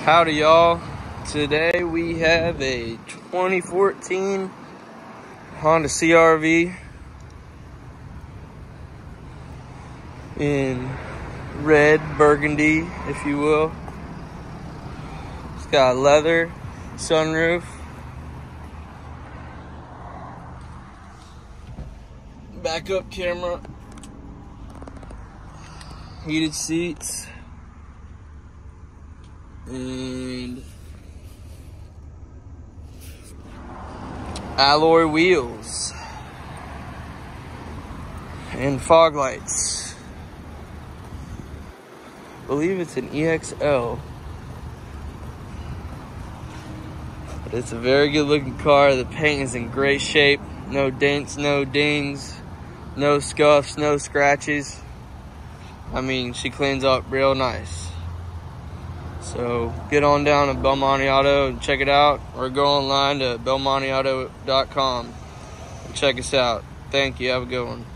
Howdy y'all. Today we have a 2014 Honda CR-V in red burgundy, if you will. It's got a leather sunroof, backup camera, heated seats, and alloy wheels and fog lights. I believe it's an EXL, but it's a very good looking car. The paint is in great shape. No dents, no dings, no scuffs, no scratches. I mean, she cleans up real nice. So get on down to Belmonte Auto and check it out, or go online to belmonteauto.com and check us out. Thank you. Have a good one.